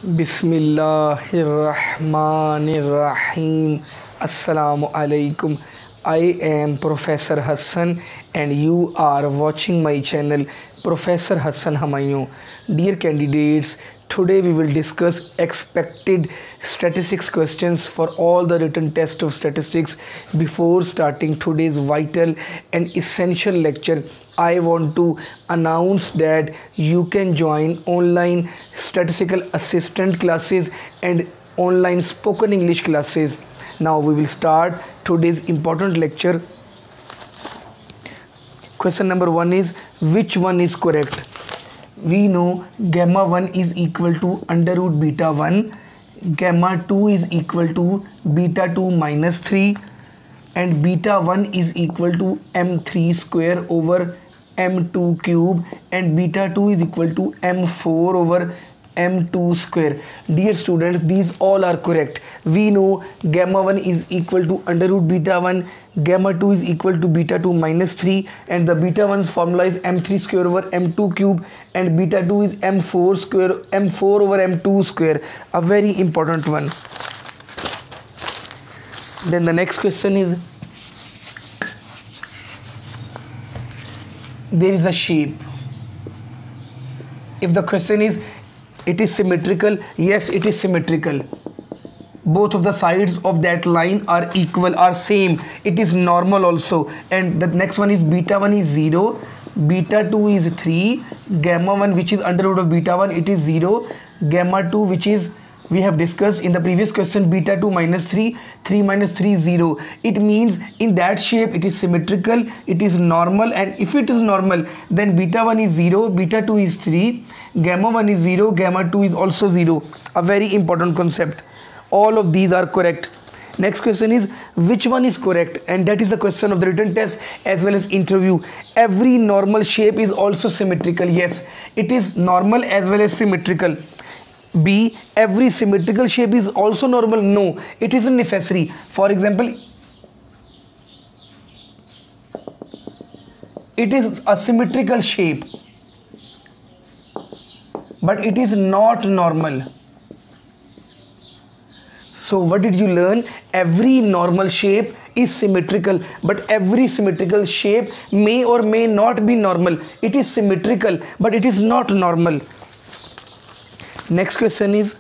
Bismillahirrahmanirrahim. Assalamu alaikum. I am Professor Hassan and you are watching my channel Professor Hassan Hamayon. Dear candidates, today we will discuss expected statistics questions for all the written test of statistics. Before starting today's vital and essential lecture, I want to announce that you can join online statistical assistant classes and online spoken English classes. Now we will start today's important lecture. Question number 1 is, which one is correct? We know gamma 1 is equal to under root beta 1, gamma 2 is equal to beta 2 minus 3, and beta 1 is equal to m3 square over m2 cube, and beta 2 is equal to m4 over m2 square. Dear students, these all are correct. We know gamma 1 is equal to under root beta 1, gamma 2 is equal to beta 2 minus 3, and the beta 1's formula is m3 square over m2 cube, and beta 2 is m4 over m2 square. A very important one. Then the next question is, there is a shape. If the question is, it is symmetrical, yes, it is symmetrical. Both of the sides of that line are equal, are same. It is normal also. And the next one is beta 1 is 0, beta 2 is 3, gamma 1 which is under root of beta 1, it is 0, gamma 2 which is, we have discussed in the previous question, beta 2 minus 3, 3 minus 3 is 0. It means in that shape it is symmetrical, it is normal, and if it is normal then beta 1 is 0, beta 2 is 3, gamma 1 is 0, gamma 2 is also 0. A very important concept. All of these are correct. Next question is, which one is correct? And that is the question of the written test as well as interview. Every normal shape is also symmetrical. Yes, it is normal as well as symmetrical. B, every symmetrical shape is also normal. No, it isn't necessary. For example, it is a symmetrical shape, but it is not normal. So what did you learn? Every normal shape is symmetrical, but every symmetrical shape may or may not be normal. It is symmetrical, but it is not normal. Next question is,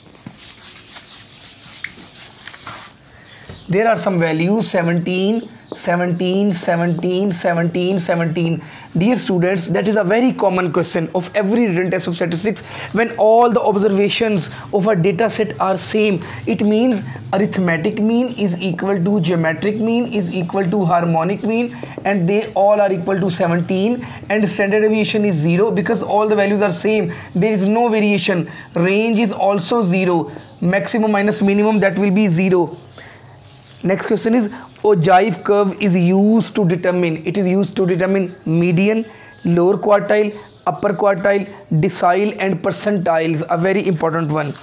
there are some values 17, 17, 17, 17, 17. Dear students, that is a very common question of every written test of statistics. When all the observations of a data set are same, it means arithmetic mean is equal to geometric mean is equal to harmonic mean, and they all are equal to 17, and standard deviation is 0 because all the values are same. There is no variation. Range is also 0. Maximum minus minimum, that will be 0. Next question is, ogive curve is used to determine, it is used to determine median, lower quartile, upper quartile, decile and percentiles. A very important one.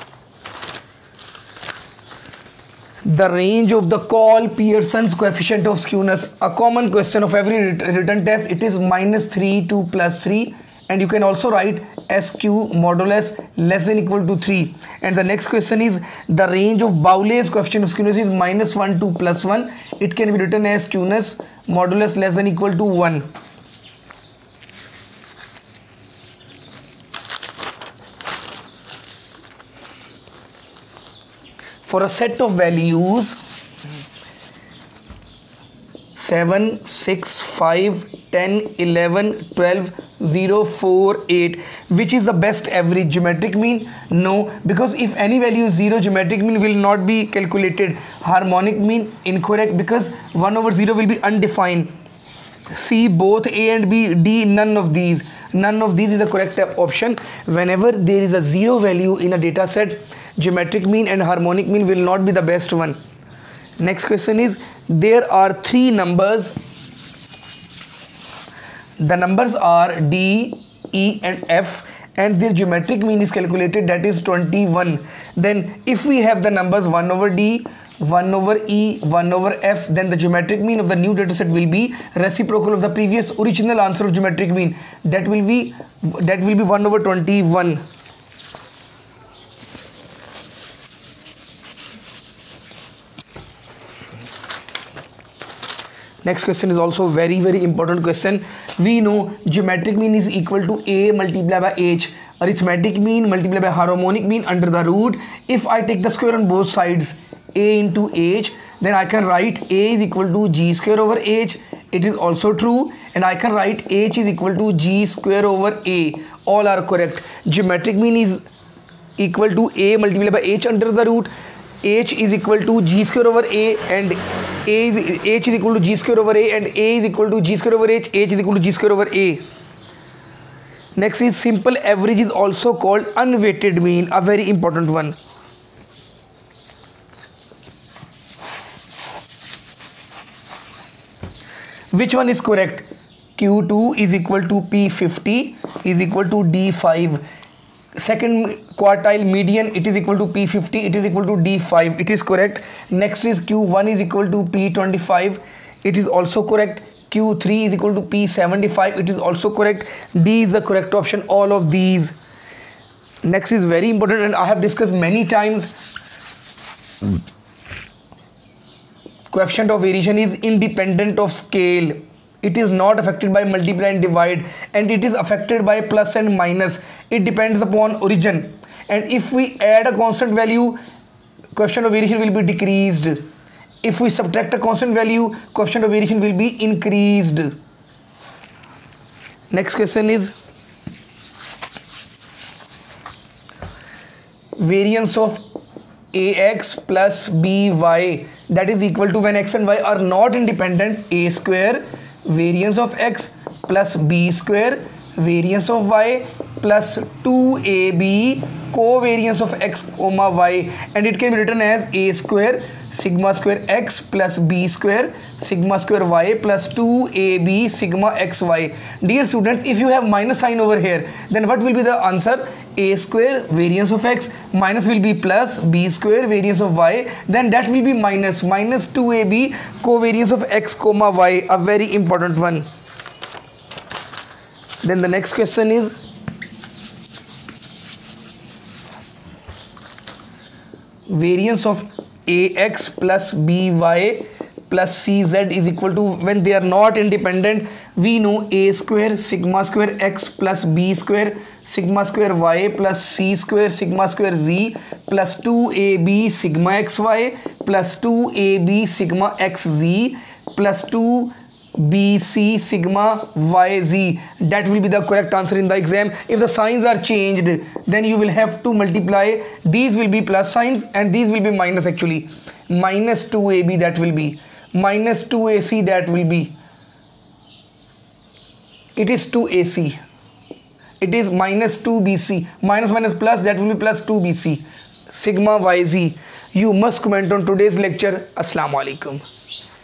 The range of the Cole-Pearson's coefficient of skewness. A common question of every written test. It is -3 to +3. And you can also write SQ modulus less than equal to 3. And the next question is, the range of Boule's coefficient of skewness is -1 to +1. It can be written as skewness modulus less than equal to 1. For a set of values 7, 6, 5, 10, 11, 12, 0, 4, 8. Which is the best average? Geometric mean? No, because if any value is 0, geometric mean will not be calculated. Harmonic mean? Incorrect, because 1 over 0 will be undefined. C, both A and B. D, none of these. None of these is the correct option. Whenever there is a 0 value in a data set, geometric mean and harmonic mean will not be the best one. Next question is, there are 3 numbers. The numbers are D, E and F, and their geometric mean is calculated, that is 21. Then if we have the numbers 1 over D, 1 over E, 1 over F, then the geometric mean of the new data set will be reciprocal of the previous original answer of geometric mean. That will be 1 over 21. Next question is also very important question. We know geometric mean is equal to a multiplied by h, arithmetic mean multiplied by harmonic mean under the root. If I take the square on both sides, a into h, then I can write a is equal to g square over h. It is also true. And I can write h is equal to g square over a. All are correct. Geometric mean is equal to a multiplied by h under the root. H is equal to g square over a, and h is equal to g square over a, and a is equal to g square over h. H is equal to g square over a. Next is simple average is also called unweighted mean, a very important one. Which one is correct? Q2 is equal to P50 is equal to D5. Second quartile median, it is equal to P50, it is equal to D5. It is correct. Next is Q1 is equal to P25. It is also correct. Q3 is equal to P75. It is also correct. D is the correct option. All of these. Next is very important, and I have discussed many times. Coefficient of variation is independent of scale. It is not affected by multiply and divide, and it is affected by plus and minus. It depends upon origin, and if we add a constant value, coefficient of variation will be decreased. If we subtract a constant value, coefficient of variation will be increased. Next question is variance of ax plus by, that is equal to, when x and y are not independent, a square variance of x plus b square variance of y plus 2ab covariance of x comma y, and it can be written as a square sigma square x plus b square sigma square y plus 2ab sigma xy. Dear students, if you have minus sign over here, then what will be the answer? A square variance of x minus will be plus b square variance of y, then that will be minus 2ab covariance of x comma y, a very important one. Then the next question is variance of ax plus by plus cz is equal to, when they are not independent, we know a square sigma square x plus b square sigma square y plus c square sigma square z plus 2ab sigma xy plus 2ab sigma xz plus 2bc sigma yz. That will be the correct answer in the exam. If the signs are changed, then you will have to multiply. These will be plus signs and these will be minus. Actually, minus 2ab, that will be minus 2ac, that will be, it is 2ac, it is minus 2bc, minus minus plus, that will be plus 2bc sigma yz. You must comment on today's lecture. Assalamu alaikum.